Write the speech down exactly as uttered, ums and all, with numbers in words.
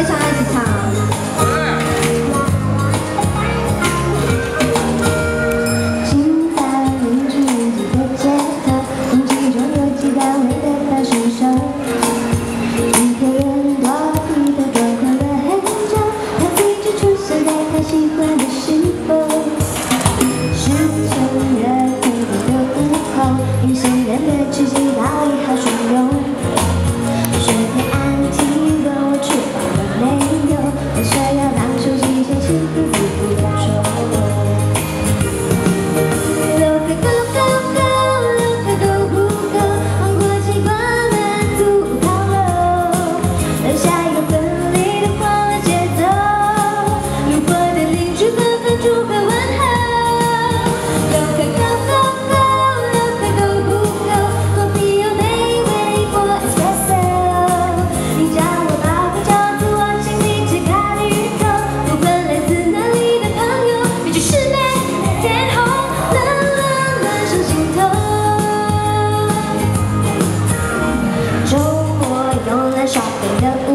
非常爱去唱。 请在邻居拥挤的街头，空气中有几单位的大选手，一个人躲避的状况了很久，他最终出现在他喜欢的时候，是趁热天的午后，明显人的气息早已好汹涌。 用来耍废的。